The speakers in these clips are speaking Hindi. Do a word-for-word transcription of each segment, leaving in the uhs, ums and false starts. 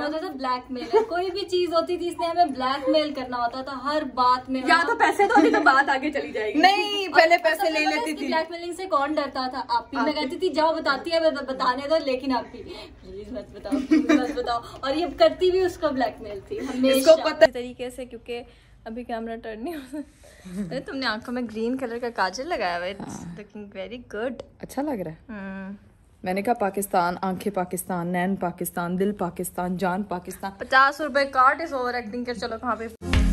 होता था ब्लैकमेल। कोई भी चीज होती थी इसने हमें ब्लैकमेल करना होता था हर बात में। या तो पैसे दो, नहीं तो बात आगे चली जाएगी। नहीं, पहले पैसे ले लेती थी। ब्लैकमेलिंग से कौन डरता था? आप भी। मैं कहती थी जाओ बताती है बताने दो, लेकिन आप भी प्लीज मत बताओ, प्लीज मत बताओ। और ये करती भी उसका ब्लैकमेल थी हमेशा पता तरीके से, क्योंकि अभी कैमरा टर्न नहीं हो सकता। अरे तुमने आंखों में ग्रीन कलर का काजल लगाया हुआ है, इट्स लुकिंग वेरी गुड। अच्छा लग रहा है। मैंने कहा पाकिस्तान, आंखें पाकिस्तान, नैन पाकिस्तान, दिल पाकिस्तान, जान पाकिस्तान। पचास रुपए काट इस ओवर एक्टिंग कर। चलो कहाँ पे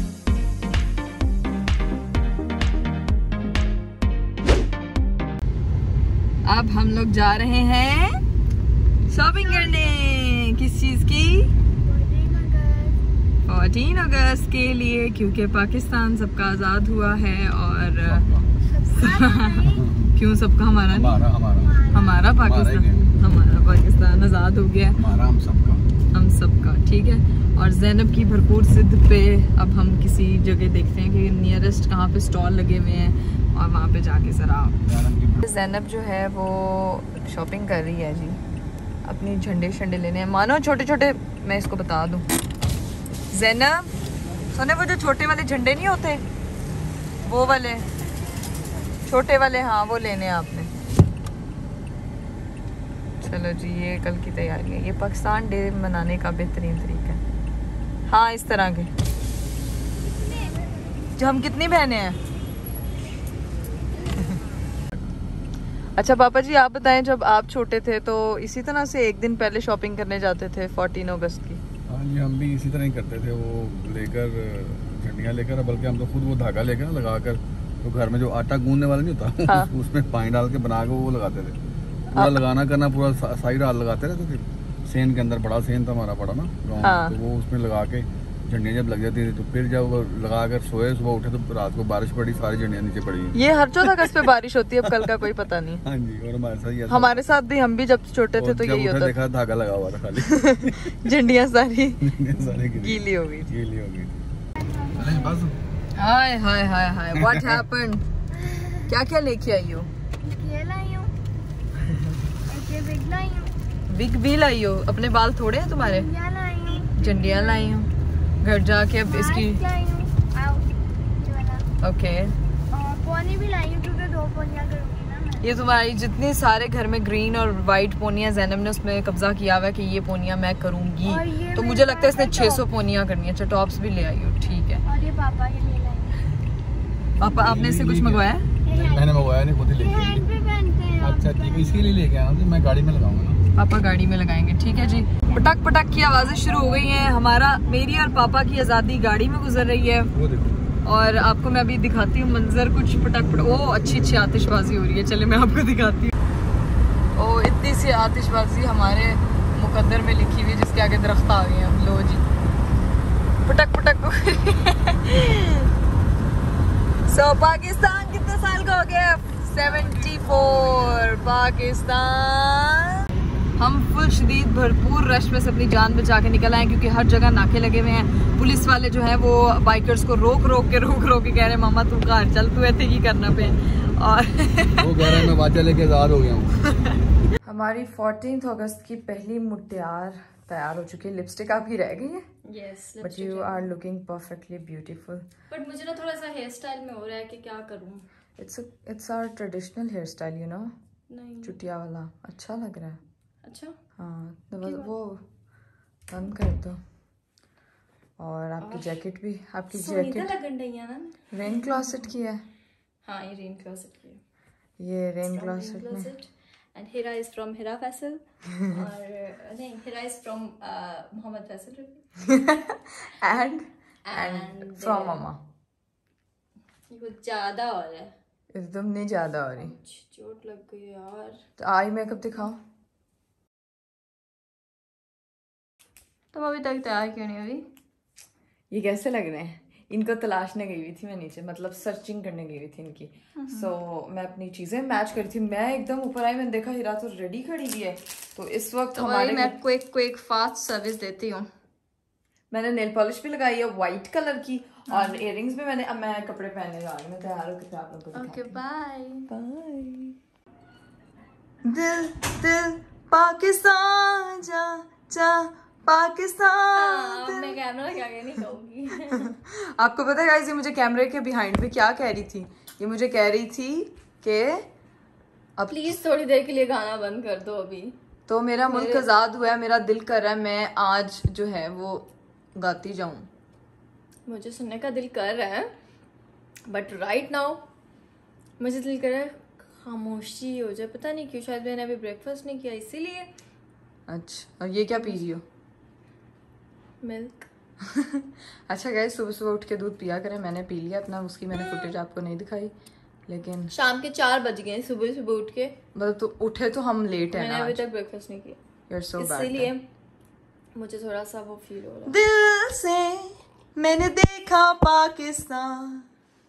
अब हम लोग जा रहे हैं शॉपिंग करने। किस चीज की? चौदह अगस्त के लिए, क्योंकि पाकिस्तान सबका आजाद हुआ है। और क्यों सबका? हमारा हमारा हमारा हमारा पाकिस्तान हमारा पाकिस्तान आजाद हो गया। हमारा हम सबका हम सबका ठीक है। और ज़ैनब की भरपूर जिद पे अब हम किसी जगह देखते हैं कि नियरेस्ट कहाँ पे स्टॉल लगे हुए हैं और वहाँ पे जाके जरा। ज़ैनब जो है वो शॉपिंग कर रही है जी, अपनी झंडे शंडे लेने हैं। मानो छोटे छोटे, मैं इसको बता दूँ ज़ैनब, सुने वो जो छोटे वाले झंडे नहीं होते, वो वाले छोटे वाले, हाँ वो लेने हैं आपने। चलो जी, ये कल की तैयारी है। ये पाकिस्तान डे मनाने का बेहतरीन तरीका है। हाँ इस तरह के। जो हम कितनी बहनें हैं? अच्छा पापा जी आप बताएं, जब आप छोटे थे तो इसी तरह से एक दिन पहले शॉपिंग करने जाते थे चौदह अगस्त की? हाँ जी, हम भी इसी तरह ही करते थे, वो लेकर झंडियाँ लेकर, बल्कि हम तो खुद वो धागा लेकर ना लगा कर, तो घर में जो आटा गूंदने वाला नहीं होता हाँ। उसमें पानी डाल के बना के वो लगाते थे। पूरा लगाना करना, पूरा साइड हाथ लगाते रहते थे। सेन के अंदर बड़ा सेन था हमारा पड़ा ना गाँव, हाँ। तो वो उसमें लगा के झंडियाँ जब लग जाती थी तो फिर जब लगा कर सोए, सुबह उठे तो रात को बारिश पड़ी, सारी झंडियाँ नीचे पड़ी। ये हर चौदह अगस्त पे बारिश होती है, अब कल का कोई पता नहीं। हाँ जी, और हमारे साथ हमारे साथ भी, हम भी जब छोटे थे तो यही होता था। देखा धागा लगा हुआ था खाली झंडियाँ सारी सारी गीली हो गई गीली हो गई। हाय हाय हाय हाय, व्हाट हैपेंड? क्या क्या लेके आई हो? ये लाई हूं, एक विग लाई हूं। विग भी लाई हो? अपने बाल थोड़े हैं तुम्हारे? झंडियां लाई हूं। झंडियां लाई हूं। घर जाके अब इसकी ओके और पोनी भी लाई हूं, क्योंकि दो पोनियां करूंगी ना मैं। ये तुम्हारी जितने सारे घर में ग्रीन और वाइट पोनियां ज़ैनब ने उसमें कब्जा किया हुआ है कि ये पोनियां मैं करूंगी, तो मुझे लगता है इसने छह सौ पोनियां करनी है। अच्छा टॉप्स भी ले आई हो, ठीक है। और ये पापा के लिए लाई। पापा आपने इससे कुछ मंगवाया? मैंने मंगवाया नहीं, खुद ही लेके आई। अच्छा ठीक है, इसी लिए लेके आया हूं, मैं गाड़ी में लगाऊंगा ना। पापा गाड़ी में लगाएंगे, ठीक है जी। पटक पटक की आवाजें शुरू हो गई हैं। हमारा मेरी और पापा की आज़ादी गाड़ी में गुजर रही है। वो देखो, और आपको मैं अभी दिखाती हूँ मंजर कुछ पटक पटक। ओ अच्छी अच्छी आतिशबाजी हो रही है, चले मैं आपको दिखाती हूँ। ओ इतनी सी आतिशबाजी हमारे मुकद्दर में लिखी हुई, जिसके आगे दरख्त आ गए हैं। लो जी, पटक पटक। सो पाकिस्तान कितने साल का हो गया? चौहत्तर। पाकिस्तान। हम फुल शदीद भरपूर रश में से अपनी जान बचा के निकल आए, क्योंकि हर जगह नाके लगे हुए हैं। पुलिस वाले जो है वो बाइकर्स को रोक रोक के रोक रोक के कह रहे हैं मामा तू घर चल, तू ऐसे ही करना पे। और वो कह रहे हैं मैं वाचा लेके आजाद हो गया हूँ। हमारी चौदह अगस्त की पहली मुट्यार तैयार हो चुकी है। लिपस्टिक आपकी रह गई है? Yes, but you are looking perfectly beautiful. But मुझे ना थोड़ा सा हेयर स्टाइल में हो रहा है कि क्या करूँ। It's it's our traditional hair style, you know. नहीं, चुटिया वाला अच्छा लग रहा है। अच्छा हाँ, तो वो बंद कर दो। और आपकी जैकेट भी, आपकी जैकेट रेन क्लॉसेट की है। हाँ ये रेन क्लॉसेट की है। ये रेन क्लॉसेट में। And Hira is from Hira Faisal. और नहीं, Hira is from Mohammad Faisal. And and from mamma. ये कुछ ज्यादा हो रहा है, एकदम नहीं ज्यादा हो रही। चोट लग गई यार। तो आई मेकअप दिखाओ। तुम अभी तक तैयार क्यों नहीं हुई? ये कैसे लग रहे हैं? इनको तलाशने गई हुई थी मैं नीचे, मतलब सर्चिंग करने गई हुई थी इनकी। सो so, मैं अपनी चीजें मैच करी थी। मैं एकदम ऊपर आई, मैंने देखा हिरा तो रेडी खड़ी हुई है। तो इस वक्त तो हमारे मैं क्विक क्विक फास्ट सर्विस देती हूँ। मैंने नेल पॉलिश भी लगाई है वाइट कलर की, और इयररिंग्स भी मैंने। अब मैं कपड़े पहनने जा रही हूँ, मैं तैयार होकर आप लोगों को ओके बाय बाय। दिल दिल पाकिस्तान जा जा पाकिस्तान। मैं कैमरा लगा के नहीं कहूंगी। आपको पता है गाइस, ये मुझे कैमरे के बिहाइंड में क्या कह रही थी? ये मुझे कह रही थी कि अब प्लीज थोड़ी देर के लिए गाना बंद कर दो अभी। तो मेरा मुल्क आजाद हुआ है, मेरा दिल कर रहा है मैं आज जो है वो गाती जाऊं। मुझे सुनने का दिल कर रहा है बट राइट नाउ मुझे दिल कर रहा है खामोशी हो जाए। पता नहीं क्यों, शायद मैंने अभी ब्रेकफास्ट नहीं किया इसीलिए। अच्छा, और ये क्या पी रही हो? मिल्क। अच्छा गाइस, सुबह सुबह उठ के दूध पिया करें। मैंने पी लिया अपना, उसकी मैंने फुटेज आपको नहीं दिखाई, लेकिन शाम के चार बज गए सुबह सुबह उठ के। मतलब तो उठे तो हम लेट है मैंने ना अभी आज। तक ब्रेकफास्ट नहीं किया, You're so bad इसीलिए मुझे थोड़ा सा वो फील हो रहा है। दिल से मैंने देखा पाकिस्तान।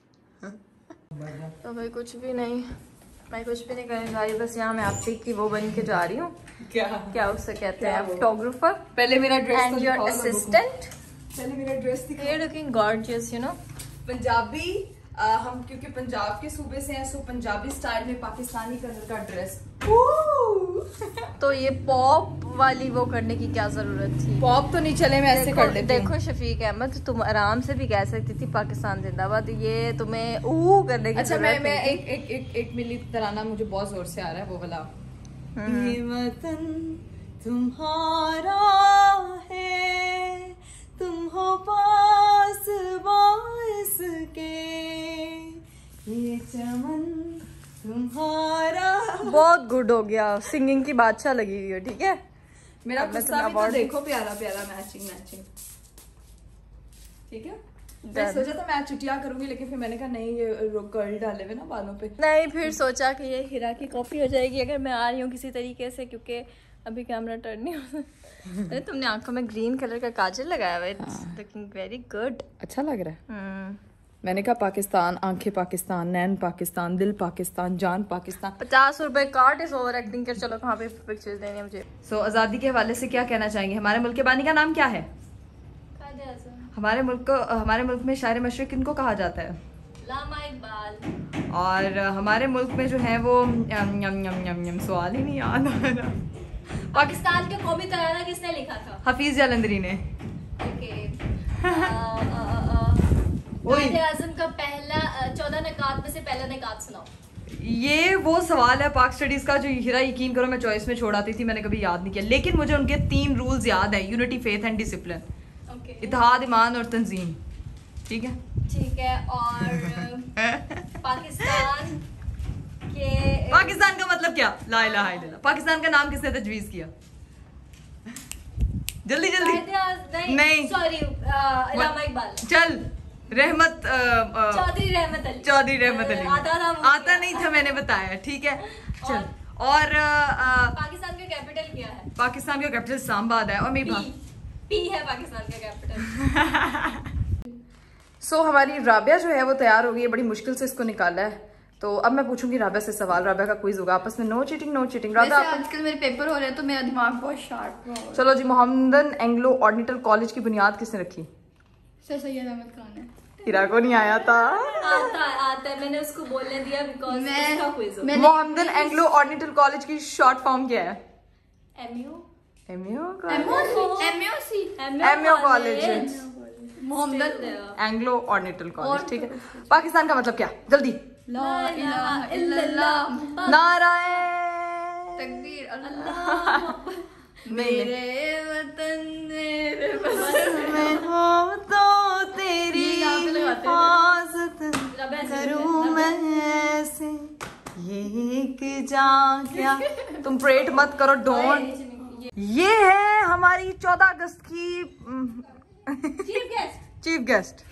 तो भाई कुछ भी नहीं, मैं कुछ भी नहीं करने जा रही, बस यहाँ मैं आपकी की वो बन के जा रही हूँ। क्या क्या उससे कहते हैं, फोटोग्राफर पहले मेरा ड्रेस एंड योर असिस्टेंट। पहले मेरा ड्रेस दिखा। You're looking gorgeous, you know। Punjabi आ, हम क्योंकि पंजाब के सूबे से हैं, सो पंजाबी स्टाइल में पाकिस्तानी कलर का ड्रेस। तो ये पॉप वाली वो करने की क्या जरूरत थी? पॉप तो नहीं चले, मैं ऐसे कर लेती हूँ। देखो शफीक अहमद, तुम आराम से भी कह सकती थी पाकिस्तान जिंदाबाद, ये तुम्हें ऊ करने की अच्छा, मैं जरूरत मैं नहीं एक एक एक एक मिली तराना मुझे बहुत जोर से आ रहा है, वो वाला। ये वतन तुम्हारा है, तुम हो पास बास के, ये चमन तुम्हारा। बहुत गुड हो गया, सिंगिंग की बादशाह लगी हुई है। ठीक है, मेरा अब मैं गुस्सा तुम्हें भी तो award- देखो, प्यारा प्यारा मैचिंग मैचिंग। ठीक है, मैं सोचा था मैं चुटिया करूंगी, लेकिन फिर मैंने कहा नहीं, ये कर्ल डाले हुए ना बालों पे। नहीं, फिर सोचा कि ये हीरा की कॉपी हो जाएगी अगर मैं आ रही हूँ किसी तरीके से, क्योंकि अभी कैमरा टर्न नहीं हो सकता। अरे तुमने आंखों में ग्रीन कलर का काजल लगाया हुआ है, इट्स लुकिंग वेरी गुड। अच्छा लग रहा है। मैंने कहा पाकिस्तान, आंखें पाकिस्तान, नैन पाकिस्तान, दिल पाकिस्तान, जान पाकिस्तान। पचास रुपए काट इस ओवर एक्टिंग कर। चलो कहाँ पे पिक्चर्स देनी है मुझे। सो so, आज़ादी के हवाले से क्या कहना चाहेंगे? हमारे मुल्क के बानी का नाम क्या है? हमारे मुल्क को हमारे मुल्क में शायर मशरिक किनको कहा जाता है? लामा इकबाल। और हमारे मुल्क में जो है वो यम यम यम यम यम सवाल ही नहीं याद आ रहा। पाकिस्तान के कौमी तराना किसने लिखा था? हफीज जालंधरी ने। कायदे आज़म का पहला चौदह निकात में से पहला निकात सुनाओ। ये वो सवाल है पाक स्टडीज का जो हीरा यकीन करो मैं चॉइस में छोड़ आती थी, मैंने कभी याद नहीं किया, लेकिन मुझे उनके तीन रूल्स याद है, यूनिटी, फेथ एंड डिसिप्लिन। इत्तेहाद, ईमान और तंजीम। ठीक है, ठीक है। और पाकिस्तान के पाकिस्तान का मतलब क्या? ला इलाहा इल्लल्लाह। पाकिस्तान का नाम किसने तजवीज किया? जल्दी जल्दी। नहीं, नहीं। सॉरी, लामा इकबाल। चल, रहमत चौधरी रहमत अली। चौधरी रहमत अली। आता था वो आता नहीं था, मैंने बताया। ठीक है, चल। और पाकिस्तान का कैपिटल क्या है? पाकिस्तान का कैपिटल इस्लामाबाद है। और मेरी बात पी है पाकिस्तान का कैपिटल। सो so, हमारी राबिया जो है वो तैयार हो गई है, बड़ी मुश्किल से इसको निकाला है। तो अब मैं पूछूंगी राबिया से सवाल, राबिया का क्विज होगा आपस में, no cheating no cheating. Rabia आजकल मेरे पेपर हो रहे हैं तो मेरा दिमाग बहुत शार्प है। चलो जी, मोहम्मदन एंग्लो ऑर्डिनल कॉलेज की बुनियाद किसने रखी? सर सैयद अहमद खान है। हीरा को नहीं आया था। आता आता है, मैंने उसको बोलने दिया बिकॉज़ उसका क्विज हो। मोहम्मदन एंग्लो ऑर्डिनल कॉलेज की शॉर्ट फॉर्म क्या है? MU MU MOC MU college, Mohammad Anglo Oriental College. ठीक है, पाकिस्तान का मतलब क्या? जल्दी। ला इलाहा इल्लल्लाह नारायण तकबीर अल्लाह मेरे वतन मेरे में हो तो तेरी हिफाजत करूं मैं ऐसे, ये एक जान क्या। तुम प्रेट मत करो, डोंट। ये है हमारी चौदह अगस्त की चीफ गेस्ट चीफ गेस्ट।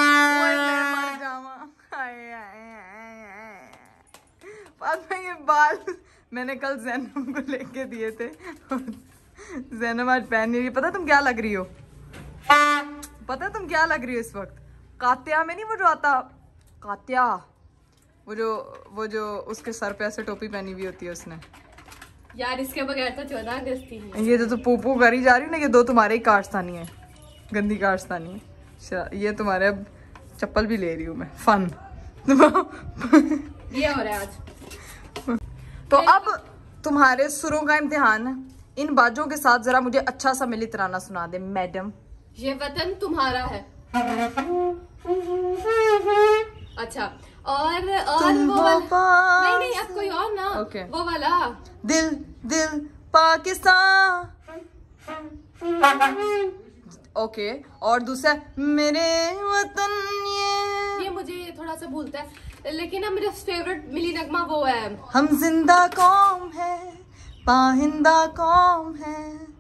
ये बाल मैंने कल जैनम को लेके दिए थे, जैनम आज पहन नहीं रही। पता तुम क्या लग रही हो? पता तुम क्या लग रही हो इस वक्त? कात्या में नहीं, वो जो आता कात्या, वो जो वो जो उसके सर पे ऐसे टोपी पहनी हुई होती है उसने। यार इसके बगैर तो चौदह अगस्त ही। ये जो तो पू करी जा रही है ना, ये दो तुम्हारे ही कारस्तानी है, गंदी कारस्तानी है। ये तुम्हारे अब चप्पल भी ले रही हूँ मैं, फन। ये हो रहा है आज। तो अब तुम्हारे सुरों का इम्तिहान है। इन बाजों के साथ जरा मुझे अच्छा सा मिली तराना सुना दे मैडम। ये वतन तुम्हारा है। अच्छा और और वो वाला नहीं नहीं अब कोई और ना okay. वो वाला दिल दिल पाकिस्तान। Okay okay. और दूसरा मेरे वतन ये ये मुझे थोड़ा सा भूलता है, लेकिन अब मेरा फेवरेट मिली नगमा वो है हम जिंदा कौम है पाहिंदा कौम है।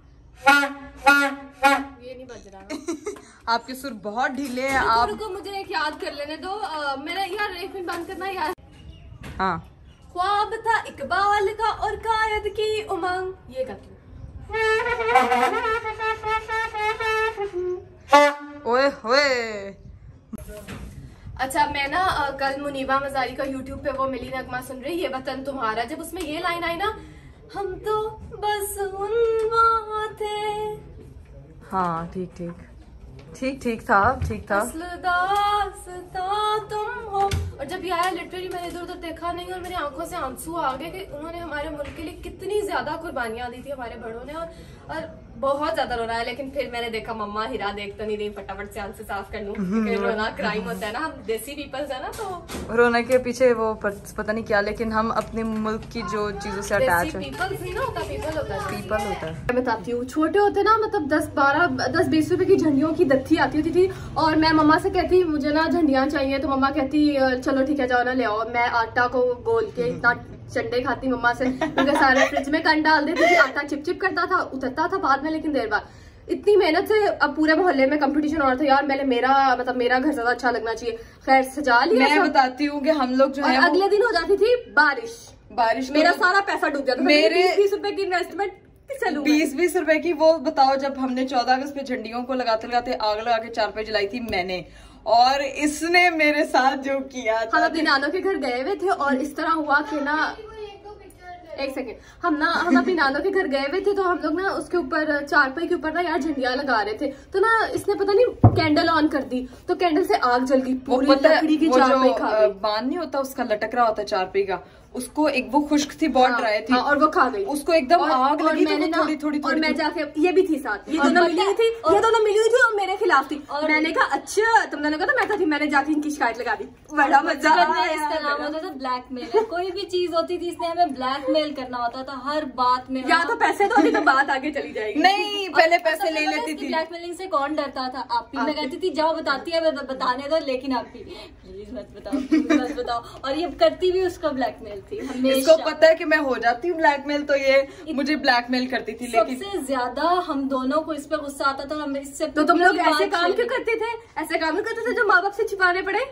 ये नहीं बज रहा। आपके सुर बहुत ढीले हैं रुको, आप। रुको मुझे एक याद कर लेने दो। आ, मेरा यार एक मिनट बंद करना यार। हाँ ख्वाब था इकबाल का और कायद की उमंग। ये कर ओए होए। अच्छा मैं ना आ, कल मुनीबा मजारी का यूट्यूब पे वो मिली नगमा सुन रही ये वतन तुम्हारा, जब उसमें ये लाइन आई ना हम तो बस उन थे। हाँ ठीक ठीक ठीक ठीक था ठीक था। दास्तां तुम हो। और जब ये आया लिटरली मैंने इधर उधर देखा नहीं और मेरी आंखों से आंसू आ गए कि उन्होंने हमारे मुल्क के लिए कितनी ज्यादा कुर्बानियां दी थी हमारे बड़ों ने। और, और बहुत ज्यादा रोना है, लेकिन फिर मैंने देखा मम्मा हिरा देख तो नहीं रही, फटाफट से आंसू साफ कर लूं क्योंकि रोना क्राइम होता है ना, हम देसी पीपल्स है ना तो रोने के पीछे वो पता नहीं क्या, लेकिन हम अपने मुल्क की जो चीजों से अटैच है। पीपल्स नहीं ना होता, पीपल होता है। पीपल होता है। मैं बताती हूँ छोटे होते ना मतलब दस बारह दस बीस रुपए की झंडियों की दत्थी आती होती थी और मैं मम्मा से कहती मुझे ना झंडियाँ चाहिए, तो मम्मा कहती चलो ठीक है जाओ ना ले आओ। मैं आटा को गोल के इतना चंडे खाती मम्मा से, क्योंकि सारे फ्रिज में कंड डाल देती थी, आटा चिप चिप करता था, उतरता था बाद में, लेकिन देर बाद इतनी मेहनत से अब पूरे मोहल्ले में कंपटीशन हो रहा था यार, मैंने मेरा मतलब मेरा घर ज्यादा अच्छा लगना चाहिए। खैर सजा लिया। मैं बताती हूँ कि हम लोग जो है अगले दिन हो जाती थी बारिश बारिश मेरा सारा पैसा डूब जाता था। मेरे बीस रुपए की इन्वेस्टमेंट बीस बीस रुपए की वो बताओ, जब हमने चौदह अगस्त पे झंडियों को लगाते लगाते आग लगा के चार पे जलाई थी मैंने, और इसने मेरे साथ जो किया था। हम अपनी नानों के घर गए हुए थे और इस तरह हुआ कि ना एक सेकेंड हम ना हम अपनी नानों के घर गए हुए थे, तो हम लोग ना उसके ऊपर चारपाई के ऊपर ना यार झंडियां लगा रहे थे, तो ना इसने पता नहीं कैंडल ऑन कर दी तो कैंडल से आग जल गई पूरी लकड़ी की। चारपाई खा गई। बांध नहीं होता उसका लटक रहा होता चारपाई का, उसको एक वो खुश्क थी बहुत हाँ, ड्राई थी। हाँ, और वो खा गई। उसको एकदम और, आग और लगी मैंने तो थोड़ी थोड़ी और मैं जाके ये भी थी साथ, ये दोनों मिली हुई थी, ये दोनों मिली हुई थी और मेरे खिलाफ थी। और मैंने कहा अच्छा तुम दोनों का तो मैं था थी, मैंने जाके इनकी शिकायत लगा दी। बड़ा मजा आया। इसका नाम होता था ब्लैकमेल। कोई भी चीज होती थी इसने हमें ब्लैकमेल करना होता था हर बात में। या तो पैसे दो, नहीं तो बात आगे चली जाएगी। नहीं पहले पैसे ले लेती थी। ब्लैकमेलिंग से कौन डरता था? आपी। मैं कहती थी जाओ बताती है बताने दो, लेकिन आपी प्लीज मत बताओ प्लीज मत बताओ। और ये करती भी उसका ब्लैकमेल थी हमेशा। इसको पता है कि मैं हो जाती हूँ ब्लैकमेल, तो ये मुझे ब्लैकमेल करती थी। लेकिन सबसे ज्यादा हम दोनों को इस पे गुस्सा आता था। हम इससे तो तुम लोग ऐसे काम क्यों करते थे? ऐसे काम क्यों करते थे जो माँ बाप से छिपाने पड़े?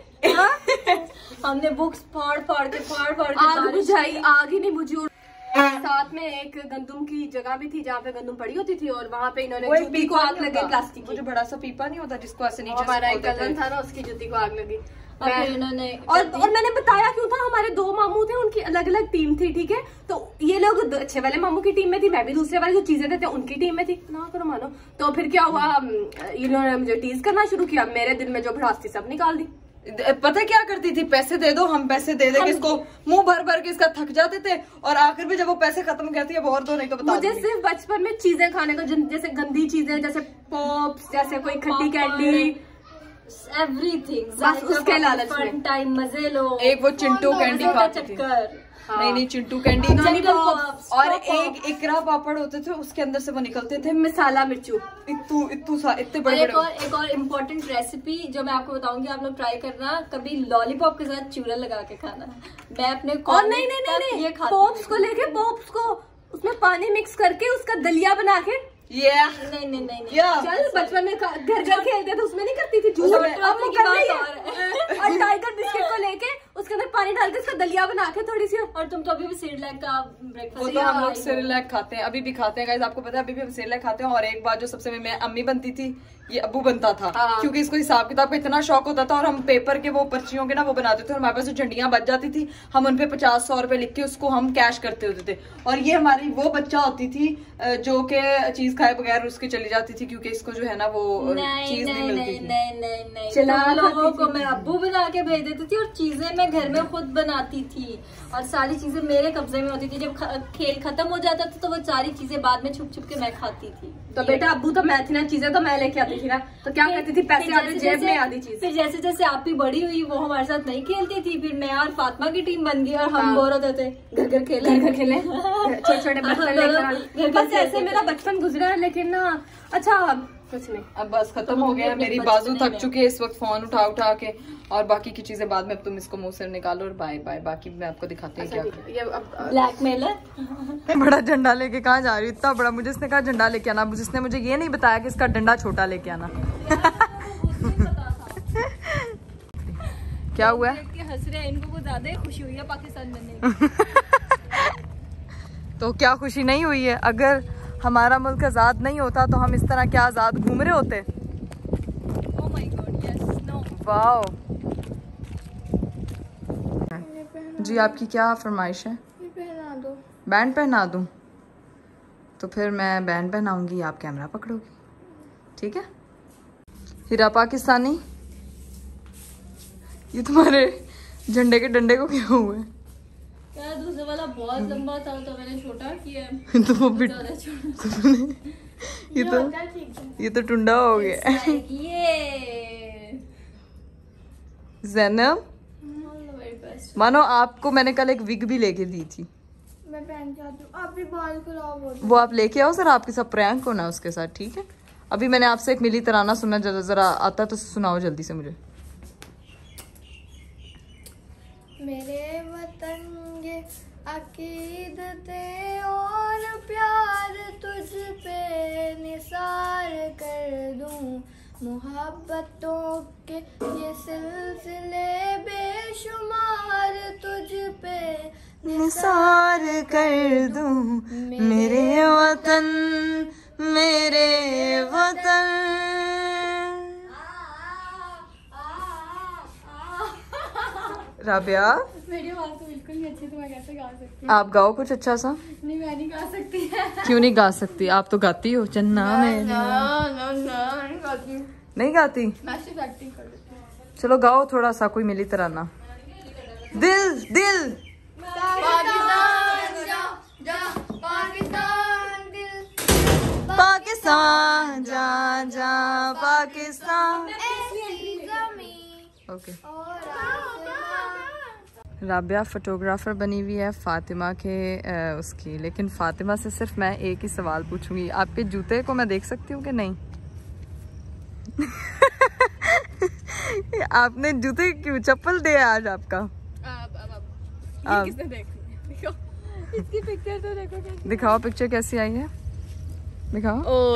हमने बुक्स फाड़ फाड़ के फाड़ फाड़ के आग बुझाई, आग ही नहीं बुझी। साथ में एक गंदुम की जगह भी थी जहाँ पे गंदुम पड़ी होती थी और वहाँ पे इन्होंने जूती को आग लगी प्लास्टिक की। जो बड़ा सा पीपा नहीं होता जिसको ऐसे नीचे हमारा एक कजन था ना, उसकी जूती को आग लगी। मैं, इन्होंने और और मैंने बताया क्यों था, हमारे दो मामू थे, उनकी अलग अलग टीम थी, ठीक है। तो ये लोग अच्छे वाले मामू की टीम में थी, मैं भी दूसरे वाले जो चीजें देते उनकी टीम में थी ना, करो मानो। तो फिर क्या हुआ, इन्होंने मुझे टीज करना शुरू किया, मेरे दिल में जो भड़ास थी सब निकाल दी। पता है क्या करती थी? पैसे दे दो, हम पैसे दे देंगे इसको, मुंह भर भर के इसका थक जाते थे, और आखिर में जब वो पैसे खत्म कहती है अब और दो नहीं तो बता। मुझे सिर्फ बचपन में चीजें खाने को, जैसे गंदी चीजें, जैसे पॉप्स, जैसे कोई खट्टी कैंडी, एवरीथिंग, बस उसके लालच में टाइम मजे लो। एक वो चिंटू कैंडी खाती थी। हाँ। नहीं नहीं चिंटू कैंडी और एक इकरा पापड़ होते थे, उसके अंदर से वो निकलते थे मसाला मिर्चू, इतू इतू सा इतने बड़े बड़े। एक और एक और इम्पोर्टेंट रेसिपी जो मैं आपको बताऊंगी, आप लोग ट्राई करना कभी, लॉलीपॉप के साथ चूरा लगा के खाना। मैं अपने और नहीं नहीं नहीं नहीं पॉप्स को लेके, पॉप्स को उसमें पानी मिक्स करके उसका दलिया बना के, ये नहीं नहीं नहीं चल बचपन में घर घर खेलते थे उसमें नहीं करती थी झूठ। और टाइगर बिस्किट को लेके उसके अंदर पानी डाल के उसका दलिया बना के थोड़ी सी। और तुम तो अभी भी सेरेलैक का ब्रेकफास्ट, तो हम लोग सेरेलैक खाते हैं, अभी भी खाते हैं गाइस, आपको पता है अभी भी हम सेरेलैक खाते हैं। और एक बार जो सबसे में अम्मी बनती थी, ये अब्बू बनता था, हाँ। क्योंकि इसको हिसाब किताब का इतना शौक होता था, और हम पेपर के वो पर्चियों के ना वो बनाते थे, और हमारे पास जो झंडियां बच जाती थी, हम उनपे पचास सौ रुपए लिख के उसको हम कैश करते होते थे। और ये हमारी वो बच्चा होती थी जो के चीज खाए बगैर उसके चली जाती थी, क्योंकि इसको जो है ना वो चीज नहीं मिलती थी। नहीं नहीं नहीं लोगों को मैं अब्बू बना के भेज देती थी, और चीजें मैं घर में खुद बनाती थी और सारी चीजें मेरे कब्जे में होती थी। जब खेल खत्म हो जाता था तो वो सारी चीजें बाद में छुप छुप के मैं खाती थी। तो बेटा अब्बू तो मैं थी ना, चीजें तो मैं लेके आती थी ना, तो क्या करती थी, पैसे आते जेब में आधी चीज। फिर जैसे जैसे आप भी बड़ी हुई वो हमारे साथ नहीं खेलती थी, फिर मैं और फातिमा की टीम बन गई और हम बोर होते थे घर घर खेले घर खेले छोटे छोटे बर्तन लेकर। बस ऐसे मेरा बचपन गुजरा है। लेकिन ना अच्छा कुछ नहीं, अब बस खत्म हो गया। मेरी बाजू थक चुकी है इस वक्त फोन उठा उठा के, और बाकी की चीजें बाद में। अब तुम इसको मुंह से निकालो और बाय बाय, बाकी मैं आपको दिखाती हूँ क्या। ये अब ब्लैकमेलर बड़ा झंडा लेके कहाँ जा रही हूँ, इतना बड़ा। मुझे इसने कहा झंडा लेके आना, जिसने मुझे ये नहीं बताया कि इसका डंडा छोटा लेके आना। क्या हुआ है? हंस रहे हैं, इनको कुछ ज्यादा ही खुशी हुई है पाकिस्तान बनने की। तो क्या खुशी नहीं हुई है? अगर हमारा मुल्क आजाद नहीं होता तो हम इस तरह क्या आजाद घूम रहे होते? Oh my God, yes, no. Wow जी, आपकी क्या फरमाइश है? पहना दो। बैंड पहना दूं? तो फिर मैं बैंड पहनाऊंगी, आप कैमरा पकड़ोगी, ठीक है? हीरा पाकिस्तानी, ये तुम्हारे झंडे के डंडे को क्या हुआ है? यार दूसरा वाला बहुत लंबा था तो मैंने छोटा किया। तो वो भी ये तो ये तो टुंडा हो गया। ये ज़ैनब, मानो आपको मैंने कल एक विग भी लेके दी थी। मैं पहन के आती हूँ, आप भी बाल खराब हो। वो आप लेके आओ, जरा आपके साथ प्रैंक होना उसके साथ, ठीक है? अभी मैंने आपसे एक मिली तराना सुना, जरा जरा आता तो सुनाओ जल्दी से मुझे। मेरे वतन ये अकीदते और प्यार तुझ पे निसार कर दूं, मोहब्बतों के ये सिलसिले बेशुमार तुझ पे निसार कर दूं, मेरे वतन मेरे वतन। राबिया, मेरी आवाज तो बिल्कुल नहीं अच्छी, तो मैं कैसे गा सकती आप गाओ कुछ अच्छा सा। नहीं, मैं नहीं गा सकती। क्यों नहीं गा सकती? आप तो गाती हो चन्ना में। नहीं गाती, नहीं गाती? मैं सिर्फ एक्टिंग कर देती हूँ। चलो गाओ थोड़ा सा, कोई मिली तराना। दिल दिल पाकिस्तान जा जा पाकिस्तान दिल पाकिस्तान जा जा पाकिस्तान। ऐसी ज़मीं ओके। और आसमां। राबिया फोटोग्राफर बनी हुई है फातिमा के आ, उसकी। लेकिन फातिमा से सिर्फ मैं एक ही सवाल पूछूंगी, आपके जूते को मैं देख सकती हूँ कि नहीं? आपने जूते क्यों, चप्पल दे आज आपका? अब अब अब आप किसने देखनी है? देखो इसकी पिक्चर तो देखो कैसी। दिखाओ पिक्चर कैसी आई है, दिखाओ। ओ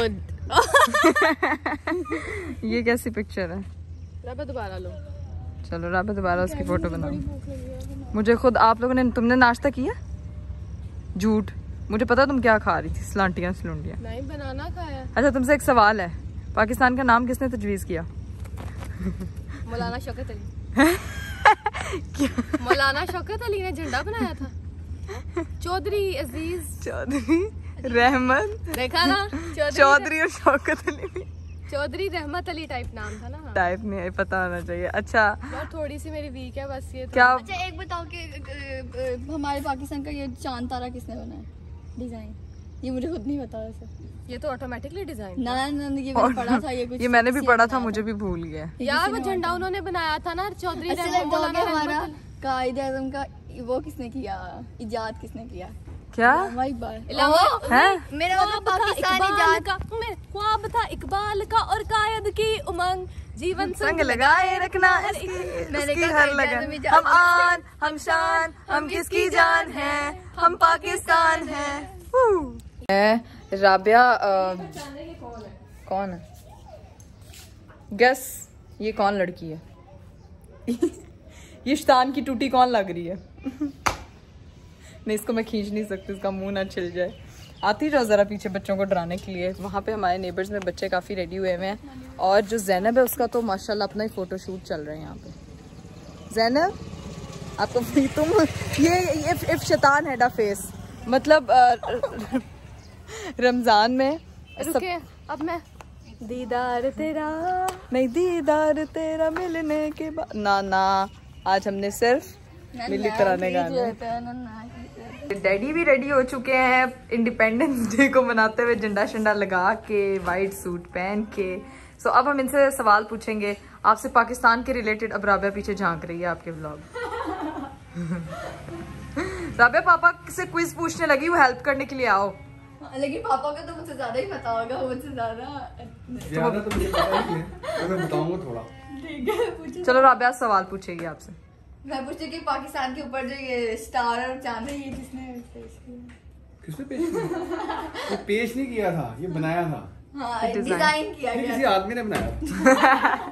ये कैसी पिक्चर है? राबा दोबारा लो। चलो राबिया दोबारा उसकी फोटो बनाओ। मुझे खुद, आप लोगों ने, तुमने नाश्ता किया? झूठ, मुझे पता तुम क्या खा रही थी, सलांटियाँ सलूंटियाँ। नहीं, बनाना खाया। अच्छा तुमसे एक सवाल है, पाकिस्तान का नाम किसने तजवीज़ किया? मौलाना शौकत अली। मौलाना शौकत अली ने झंडा बनाया था। चौधरी अजीज चौधरी रहमत, देखा ना, चौधरी और शौकत अली। चौधरी रहमत अली टाइप नाम था ना। टाइप नहीं है, पता होना चाहिए। अच्छा और थोड़ी सी मेरी वीक है बस ये तो। क्या? अच्छा एक बताओ कि अ, अ, हमारे पाकिस्तान का ये चांद तारा किसने बनाया डिजाइन? ये मुझे खुद नहीं पता वैसे। ये तो ऑटोमेटिकली डिजाइन। ना ना ये मैंने पढ़ा था, ये कुछ ये मैंने भी सेम पढ़ा था, था। मुझे भी भूल गया। यार वो झंडा उन्होंने बनाया था ना, चौधरी अच्छा रहमत बताओ कि मौलाना हमारा रहमत अली। कायदे आज़म का वो किसने किया, इजाद किसने किया? क्या वही बात। इलामा- है? मेरा मतलब ख्वाब था पाकिस्तानी इकबाल इजाद का, मेरा ख्वाब था इकबाल का और कायद की उमंग, जीवन संग लगाए रखना इसकी, मैंने उसकी कहा हर कायदे आज़म लगन। इजाद। हम आन हम शान हम किसकी जान है, हम पाकिस्तान है। राबिया कौन है? गैस ये कौन लड़की है? ये शैतान की टूटी कौन लग रही है? नहीं इसको मैं खींच नहीं सकती, इसका मुंह ना छिल जाए। आती जाओ ज़रा पीछे बच्चों को डराने के लिए। वहाँ पे हमारे नेबर्स में बच्चे काफ़ी रेडी हुए हुए हैं, और जो ज़ैनब है उसका तो माशाल्लाह अपना ही फ़ोटो शूट चल रहा है यहाँ पे। ज़ैनब आपको तुम ये इफ, इफ शैतान है डा फेस, मतलब आ, रमज़ान में रुके अब मैं दीदार तेरा नहीं, दीदार तेरा मिलने के बाद ना ना, आज हमने सिर्फ मिली तराने गाने। डैडी भी रेडी हो चुके हैं इंडिपेंडेंस डे को मनाते हुए, झंडा शंडा लगा के, वाइट सूट पहन के। सो अब हम इनसे सवाल पूछेंगे आपसे पाकिस्तान के रिलेटेड। अब राबिया पीछे झांक रही है आपके व्लॉग। राबिया पापा से क्विज पूछने लगी, वो हेल्प करने के लिए आओ। लेकिन पापा का तो मुझसे ज्यादा ही पता होगा, मुझसे ज्यादा ज्यादा तो मुझे पता ही है, तो मैं बताऊंगा थोड़ा। ठीक है पूछो। चलो राबिया सवाल पूछेगी आपसे। मैं पूछती कि पाकिस्तान के ऊपर जो ये स्टार और चांद है, ये किसने पेश किया? किसने पेश किया? ये पेश नहीं किया था, ये बनाया था। हाँ, डिजाइन। डिजाइन किया ये गया किसी आदमी ने बनाया।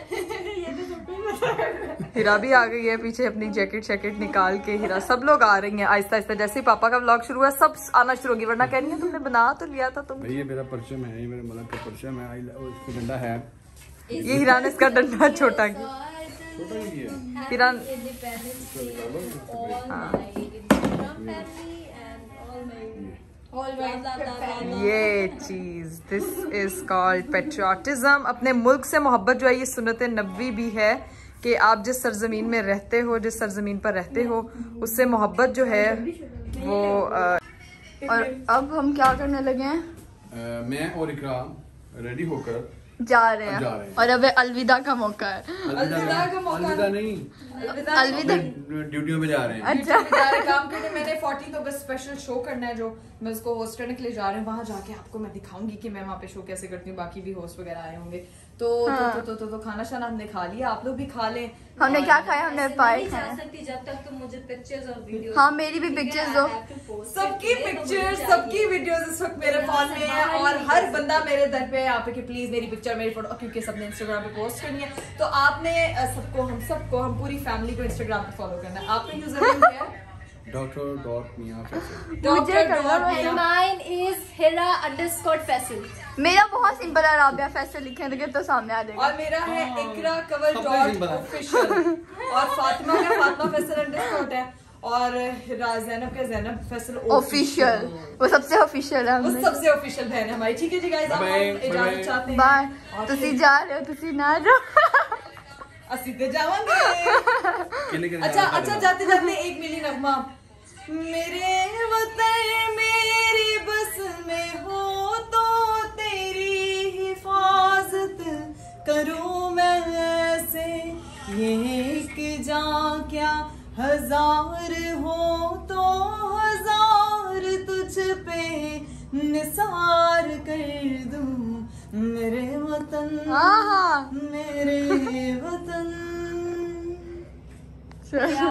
हीरा भी आ गई है पीछे, अपनी जैकेट शैकेट निकाल के। हीरा सब लोग आ रही हैं आहिस्ता आहिस्ता। जैसे ही पापा का व्लॉग शुरू हुआ सब आना शुरू होगी, वरना कह रही है तुमने बना तो लिया था तुम। भाई ये मेरा परचम है, ये मेरे मलक का परचम है, इसका डंडा है। ये हीरा ने इसका डंडा छोटा किया। छोटा ही है। हीरा ये चीज, दिस इज कॉल्ड पेट्रियाटिज्म। अपने मुल्क से मोहब्बत जो है ये सुन्नत नबवी भी है कि आप जिस सरजमीन में रहते हो, जिस सरजमीन पर रहते हो, उससे मोहब्बत जो है वो आ, और अब हम क्या करने लगे हैं? आ, मैं और इकरा रेडी होकर जा रहे हैं, जा रहे हैं। और अब अलविदा का मौका है। अलविदा का मौका अलविदा नहीं, अलविदा ड्यूटियों पे जा रहे हैं। अच्छा काम के लिए मैंने फोर्टीन अगस्त स्पेशल शो करना है जो मैं उसको होस्ट करने के लिए जा रही हूँ। वहाँ जाके आपको मैं दिखाऊंगी कि मैं वहाँ पे शो कैसे करती हूँ। बाकी भी होस्ट वगैरह आए होंगे तो हाँ। तो, तो, तो, तो खाना शाना हमने खा लिया, आप लोग भी खा लें। हमने क्या खाया? हमने पाए खाए। जब तक तुम मुझे पिक्चर्स और वीडियोस। हाँ, मेरी भी पिक्चर्स दो। सबकी पिक्चर्स, सबकी वीडियोस इस वक्त मेरे फोन में है और हर बंदा मेरे दर पे यहाँ पे कि प्लीज मेरी पिक्चर, मेरी फोटो, क्योंकि सबने इंस्टाग्राम पे पोस्ट करनी है। तो आपने सबको, हम सबको, हम पूरी फैमिली को इंस्टाग्राम पे फॉलो करना है। आपका यूजर नेम क्या है? Doctor dot Mian Faisal. Doctor dot Mian. Mine is Hira underscore Faisal. मेरा बहुत सिंपल है, राबिया फैसल लिखे देंगे तो सामने आ जाएगा। और मेरा है इकरा कवर डॉट ऑफिशियल और फातिमा का फातिमा फैसल अंडरस्कोर है और जैनब का जैनब फैसल ऑफिशियल, वो सबसे ऑफिशियल है। वो सबसे ऑफिशियल बहन है हमारी। ठीक है जी गाइस, अब हम इजाजत चाहते हैं। बाय। तुसी जा रहे हो, तुसी ना जाओ। ਅਸੀਂ ਤੇ ਜਾਵਾਂਗੇ। अच्छा अच्छा जाते जाते एक मिली नगमा। मेरे वतन मेरी बस में हो तो तेरी हिफाजत करूं मैं ऐसे, ये एक जान क्या हजार हो तो हजार तुझ पे निसार कर दूं। मेरे वतन हाँ हाँ मेरे वतन।